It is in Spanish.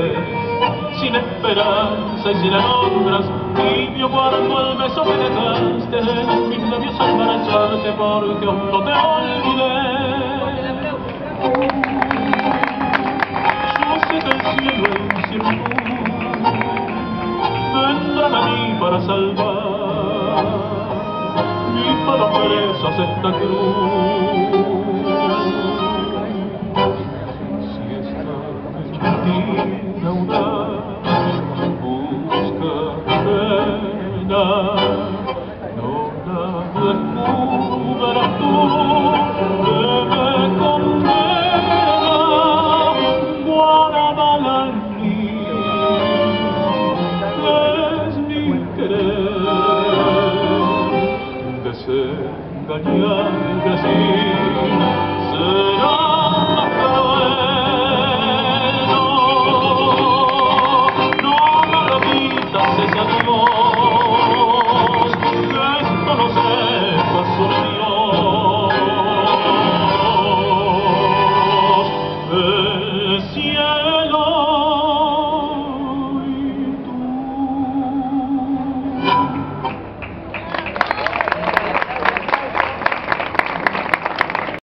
sin esperanza y sin alondras, tibio cuando el beso me dejaste, mis labios al marcharte porque aún no te olvidé. Yo sé que el cielo vendrán a mí para salvar y para presas esta cruz. Si esta mentira audaz busca pena, no la descubras tú que me condena. Guarda en mí, es mi querer desengañar.